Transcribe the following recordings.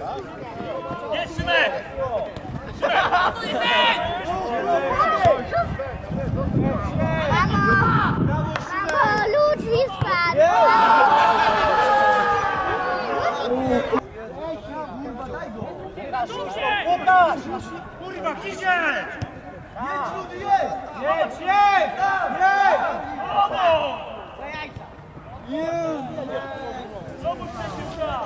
Jest Szymek! Mamo, Ludwig spadł! Kurwa, idzie! Jedź! Zobacz, co się uda!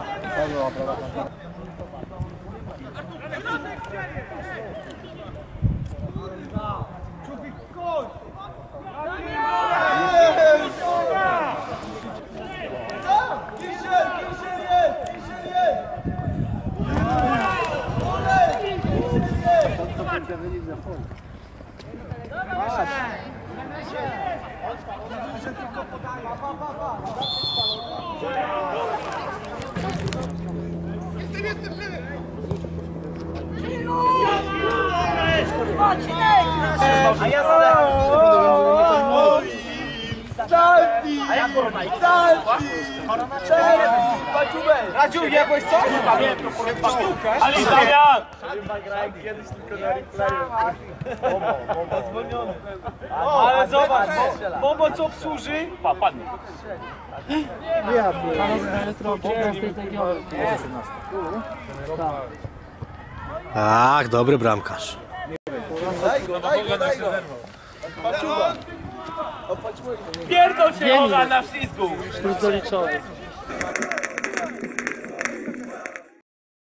A ja Salti! A jak korona? Salti! Radziu, jadłeś coś? Sztukę? Ale Damian! Grałem kiedyś tylko na replayu. Momo zwolniony. Ale zobacz, Momo co obsłuży? Padnie. Tak, dobry bramkarz. Daj go. Pierdol się, Oga, na ślizgu! Już doliczony.